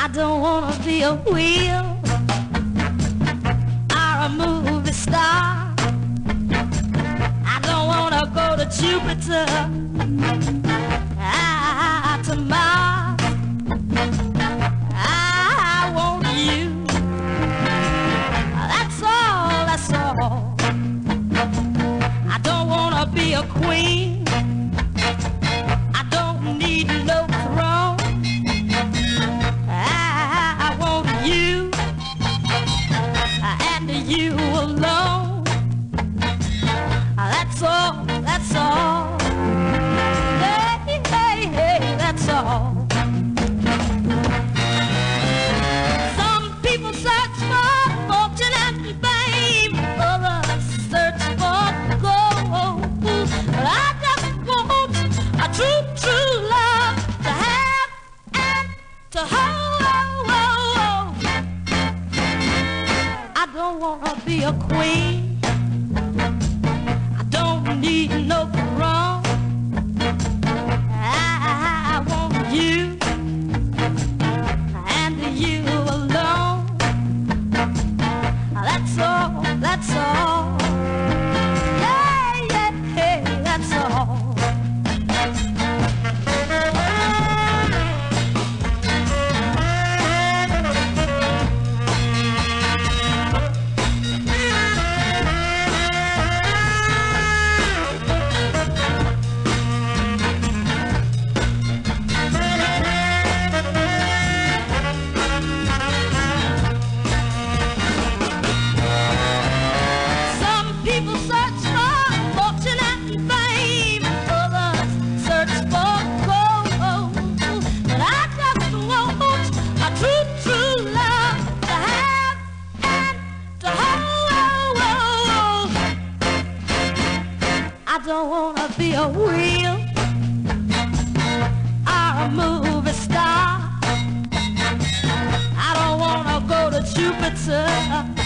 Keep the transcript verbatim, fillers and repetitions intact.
I don't wanna be a wheel or a movie star. I don't wanna go to Jupiter, ah, to Mars. I want you. That's all, that's all. I don't wanna be a queen. I don't need no throne. I want you and you alone. That's all, that's all. Hey, hey, hey, that's all. Some people search for fortune and fame, others search for gold. But I just want a true, true love to have and to hold. I don't wanna be a queen. I don't need no throne. I want you and you alone. That's all, that's all. Yeah, yeah, hey, that's all. People search for fortune and fame, others search for gold. But I just want a true, true love to have and to hold. I don't wanna be a wheel or a movie star. I don't wanna go to Jupiter.